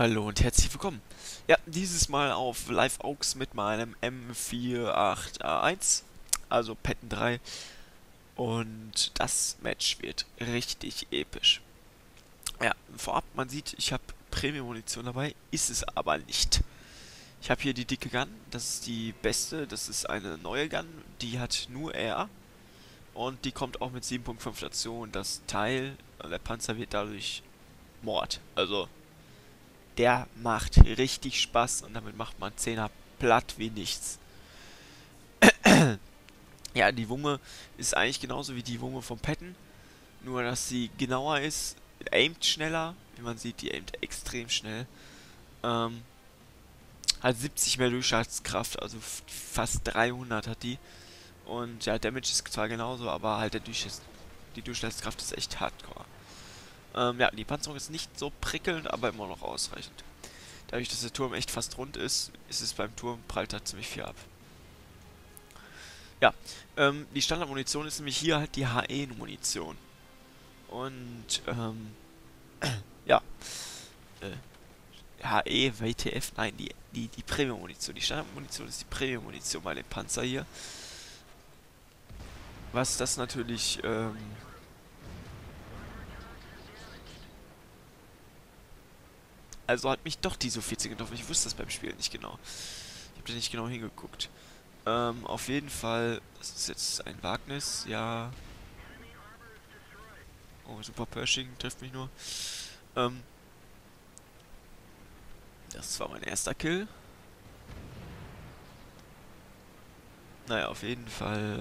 Hallo und herzlich willkommen. Ja, dieses Mal auf Live Aux mit meinem M48A1, also Patton 3. Und das Match wird richtig episch. Ja, vorab, man sieht, ich habe Premium-Munition dabei, ist es aber nicht. Ich habe hier die dicke Gun, das ist die beste, das ist eine neue Gun, die hat nur R und die kommt auch mit 7.5 dazu und das Teil, der Panzer wird dadurch Mord. Also der macht richtig Spaß und damit macht man 10er platt wie nichts. Ja, die Wumme ist eigentlich genauso wie die Wumme vom Patton, nur dass sie genauer ist, aimt schneller, wie man sieht, die aimt extrem schnell. Ähm, hat 70 mehr Durchschlagskraft, also fast 300 hat die. Und ja, Damage ist zwar genauso, aber halt die Durchschlagskraft ist echt hardcore. Ja, die Panzerung ist nicht so prickelnd, aber immer noch ausreichend. Dadurch, dass der Turm echt fast rund ist, ist es beim Turm prallt da ziemlich viel ab. Ja, die Standardmunition ist nämlich hier halt die HE-Munition. Und, ja, HE, WTF, nein, die Premium-Munition. Die Standardmunition ist die Premium-Munition bei dem Panzer hier. Was das natürlich, also hat mich doch die so 14 getroffen. Ich wusste das beim Spielen nicht genau. Ich habe da nicht genau hingeguckt. Auf jeden Fall, das ist jetzt ein Wagnis, ja. Oh, super Pershing, trifft mich nur. Ähm, Das war mein erster Kill. Naja, auf jeden Fall,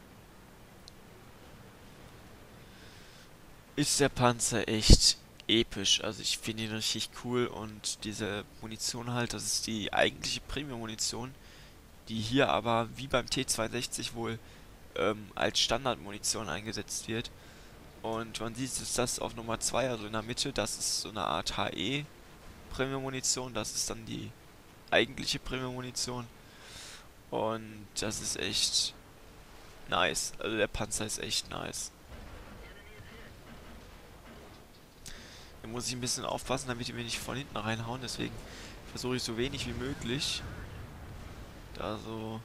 ist der Panzer echt episch. Also ich finde ihn richtig cool und diese Munition halt, das ist die eigentliche Premium-Munition, die hier aber wie beim T62 wohl als Standardmunition eingesetzt wird. Und man sieht, dass das auf Nummer 2, also in der Mitte, das ist so eine Art HE Premium-Munition, das ist dann die eigentliche Premium-Munition. Und das ist echt nice. Also der Panzer ist echt nice. Da muss ich ein bisschen aufpassen, damit die mir nicht von hinten reinhauen. Deswegen versuche ich so wenig wie möglich da so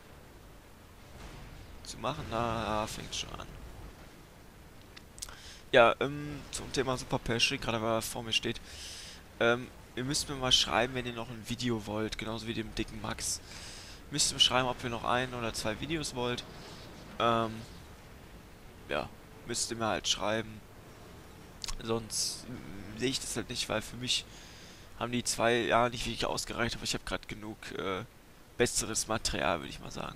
zu machen. Na, fängt schon an. Ja, zum Thema Super Pershing, gerade weil er vor mir steht. Ihr müsst mir mal schreiben, wenn ihr noch ein Video wollt, genauso wie dem dicken Max. Müsst ihr mir schreiben, ob ihr noch ein oder zwei Videos wollt. Ähm, ja, müsst ihr mir halt schreiben. Sonst sehe ich das halt nicht, weil für mich haben die 2 Jahre nicht wirklich ausgereicht, aber ich habe gerade genug besseres Material, würde ich mal sagen.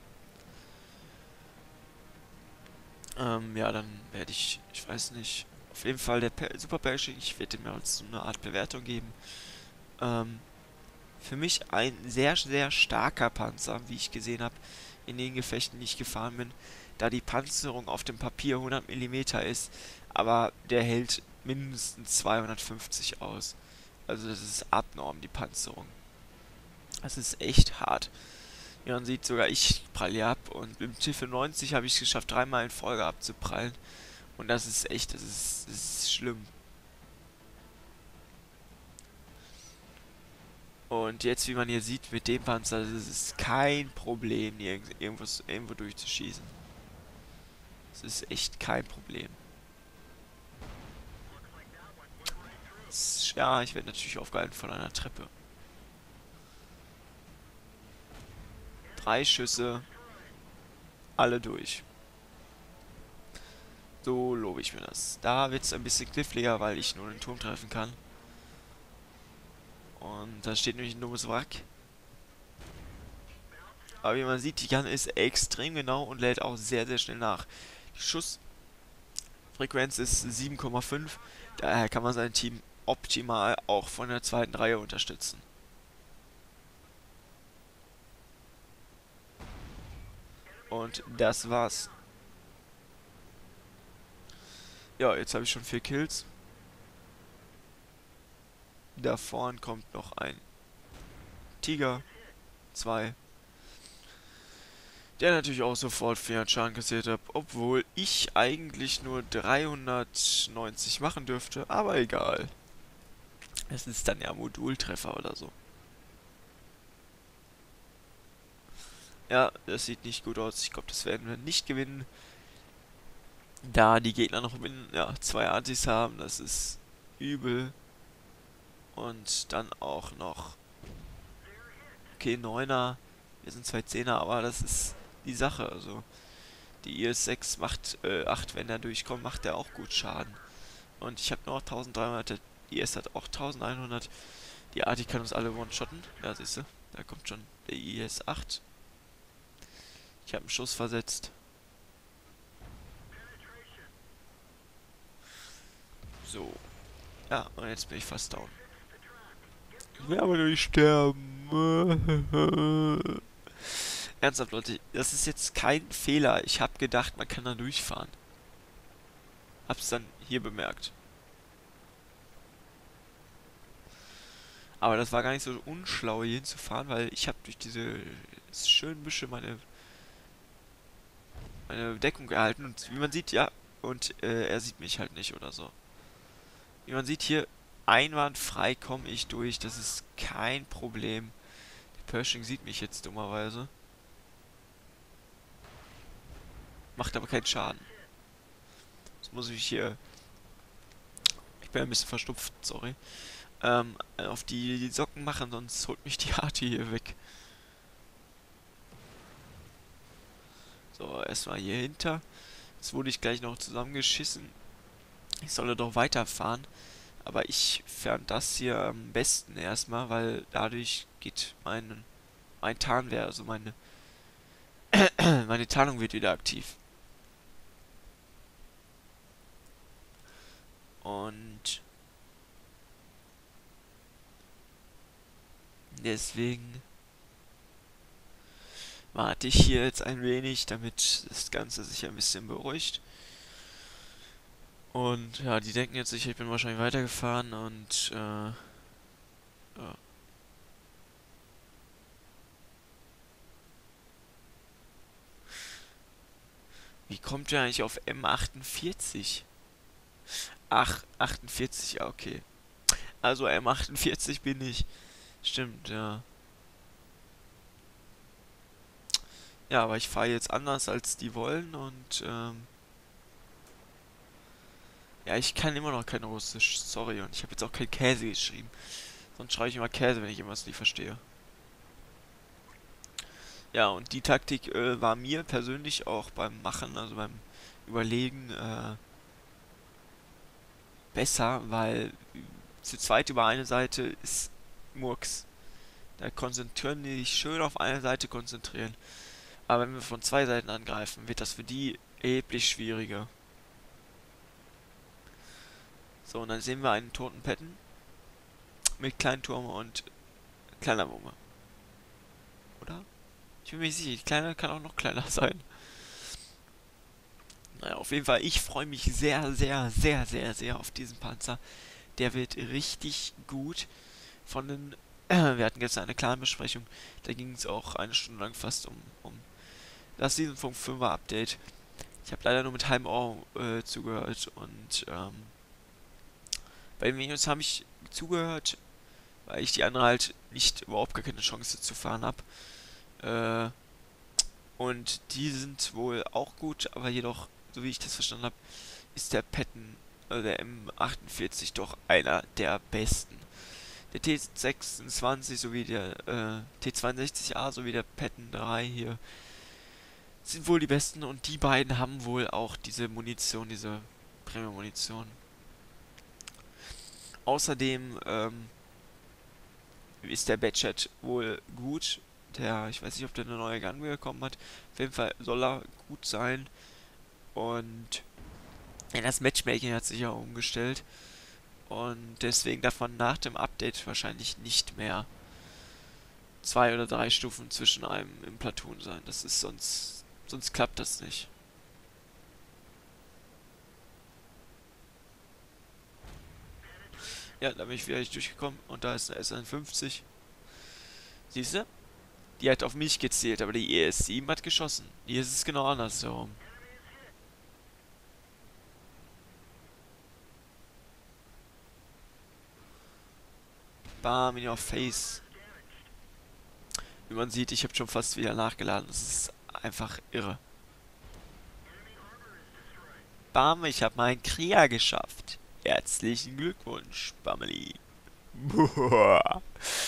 Ja, dann werde ich weiß nicht, auf jeden Fall der Super Pershing, ich werde dem ja jetzt so eine Art Bewertung geben. Ähm, für mich ein sehr, sehr starker Panzer, wie ich gesehen habe, in den Gefechten, die ich gefahren bin, da die Panzerung auf dem Papier 100 Millimeter ist, aber der hält mindestens 250 aus. Also das ist abnorm, die Panzerung. Das ist echt hart. Ja, man sieht sogar, ich prall hier ab und im T95 habe ich es geschafft, 3-mal in Folge abzuprallen. Und das ist echt, das ist schlimm. Und jetzt, wie man hier sieht, mit dem Panzer, das ist kein Problem, irgendwo durchzuschießen. Das ist echt kein Problem. Ja, ich werde natürlich aufgehalten von einer Treppe. 3 Schüsse, alle durch. So lobe ich mir das. Da wird es ein bisschen kniffliger, weil ich nur den Turm treffen kann. Und da steht nämlich ein dummes Wrack. Aber wie man sieht, die Gun ist extrem genau und lädt auch sehr, sehr schnell nach. Die Schussfrequenz ist 7,5. Daher kann man sein Team optimal auch von der zweiten Reihe unterstützen. Und das war's. Ja, jetzt habe ich schon 4 Kills. Da vorn kommt noch ein Tiger. 2. Der natürlich auch sofort 400 Schaden kassiert hat, obwohl ich eigentlich nur 390 machen dürfte, aber egal. Es ist dann ja Modultreffer oder so. Ja, das sieht nicht gut aus. Ich glaube, das werden wir nicht gewinnen. Da die Gegner noch ja, zwei Antis haben, das ist übel. Und dann auch noch, okay, Neuner. Wir sind zwei Zehner, aber das ist die Sache. Also, die IS-6 macht 8, wenn er durchkommt, macht er auch gut Schaden. Und ich habe nur noch 1300, der IS hat auch 1100. Die Arti kann uns alle one-shotten. Ja, siehst du, da kommt schon der IS-8. Ich habe einen Schuss versetzt. So. Ja, und jetzt bin ich fast down. Ich will aber nicht sterben. Ernsthaft, Leute, das ist jetzt kein Fehler. Ich habe gedacht, man kann da durchfahren. Hab's dann hier bemerkt. Aber das war gar nicht so unschlau, hier hinzufahren, weil ich habe durch diese schönen Büsche meine Deckung gehalten. Und wie man sieht, ja, und er sieht mich halt nicht oder so. Wie man sieht hier, einwandfrei komme ich durch. Das ist kein Problem. Der Pershing sieht mich jetzt dummerweise. Macht aber keinen Schaden. Jetzt muss ich hier... Ich bin ein bisschen verstopft, sorry. Auf die Socken machen, sonst holt mich die Arti hier weg. So, erstmal hier hinter. Jetzt wurde ich gleich noch zusammengeschissen. Ich solle doch weiterfahren. Aber ich fand das hier am besten erstmal, weil dadurch geht mein Tarnwehr, also meine Tarnung wird wieder aktiv. Und deswegen warte ich hier jetzt ein wenig, damit das Ganze sich ein bisschen beruhigt. Und ja, die denken jetzt sicher, ich bin wahrscheinlich weitergefahren und ja. Wie kommt der eigentlich auf M48? Ach, 48, ja, okay. Also M48 bin ich. Stimmt, ja. Ja, aber ich fahre jetzt anders als die wollen und ja, ich kann immer noch kein Russisch, sorry. Und ich habe jetzt auch kein Käse geschrieben. Sonst schreibe ich immer Käse, wenn ich irgendwas nicht verstehe. Ja, und die Taktik war mir persönlich auch beim Machen, also beim Überlegen, besser, weil zu zweit über eine Seite ist Murks. Da konzentrieren die sich schön auf eine Seite konzentrieren. Aber wenn wir von zwei Seiten angreifen, wird das für die erheblich schwieriger. So, und dann sehen wir einen toten Petten mit Kleinturm und kleiner Wumme. Oder? Ich bin mir nicht sicher, die kleine kann auch noch kleiner sein. Naja, auf jeden Fall, ich freue mich sehr, sehr, sehr, sehr, sehr auf diesen Panzer. Der wird richtig gut. Von den. Wir hatten gestern eine Clan-Besprechung. Da ging es auch eine Stunde lang fast um das Season 5er Update. Ich habe leider nur mit halbem Ohr zugehört und bei den Videos habe ich zugehört, weil ich die andere halt nicht überhaupt gar keine Chance zu fahren habe. Äh, und die sind wohl auch gut, aber jedoch, so wie ich das verstanden habe, ist der Patton, der M48 doch einer der besten. Der T26 sowie der T62A sowie der Patton 3 hier sind wohl die besten und die beiden haben wohl auch diese Munition, diese Premium-Munition. Außerdem ist der Badchat wohl gut. Ich weiß nicht, ob der eine neue Gun bekommen hat. Auf jeden Fall soll er gut sein. Und ja, das Matchmaking hat sich ja umgestellt. Und deswegen darf man nach dem Update wahrscheinlich nicht mehr 2 oder 3 Stufen zwischen einem im Platoon sein. Das ist sonst klappt das nicht. Ja, da bin ich wieder nicht durchgekommen. Und da ist eine S51. Siehst du? Die hat auf mich gezielt, aber die ES7 hat geschossen. Hier ist es genau andersherum. Bam, in your face. Wie man sieht, ich habe schon fast wieder nachgeladen. Das ist einfach irre. Bam, ich habe meinen Krieger geschafft. Herzlichen Glückwunsch, Bameli. Boah.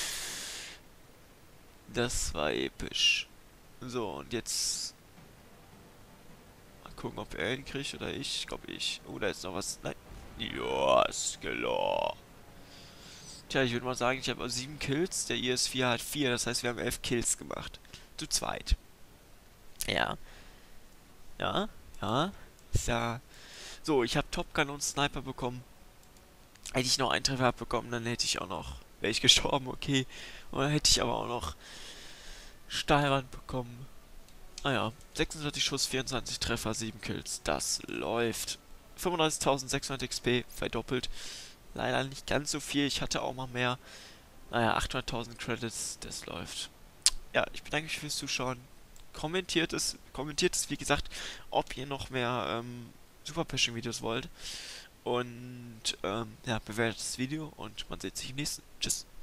Das war episch. So, und jetzt mal gucken, ob er ihn kriegt oder ich. Ich glaube ich. Oh, da ist noch was. Nein. Ja, ist klar. Tja, ich würde mal sagen, ich habe 7 Kills. Der IS-4 hat 4. Das heißt, wir haben 11 Kills gemacht. Zu zweit. Ja. Ja. Ja. Ist ja. So, ich habe Top Gun und Sniper bekommen. Hätte ich noch einen Treffer bekommen, dann hätte ich auch noch. Wäre ich gestorben, okay. Und dann hätte ich aber auch noch Stahlwand bekommen. Naja, 26 Schuss, 24 Treffer, 7 Kills. Das läuft. 35.600 XP, verdoppelt. Leider nicht ganz so viel, ich hatte auch mal mehr. Naja, 800.000 Credits, das läuft. Ja, ich bedanke mich fürs Zuschauen. Kommentiert es, wie gesagt, ob ihr noch mehr Super Pashing-Videos wollt. Und ja, bewertet das Video und man sieht sich im nächsten. Tschüss.